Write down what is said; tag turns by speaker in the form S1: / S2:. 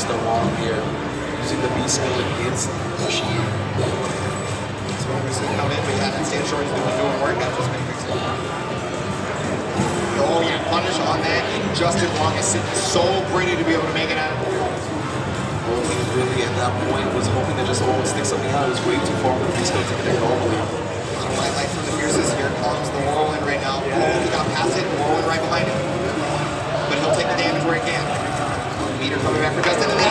S1: Mr. Wong here, using the V skill against Machine.
S2: So when we see him come in, we had that stand short, he's doing work, that's just been fixing. Oh yeah, punish on that, and Justin Wong is sitting so pretty to be able to make it out.
S1: Well, he really at that point was hoping to just almost stick something out. It was way too far for the V skill to connect normally.
S2: Highlight from the Fierces, here comes the Whirlwind right now. Oh, he got past it, Whirlwind right behind him. But he'll take the damage where he can. Meter coming back for Justin, and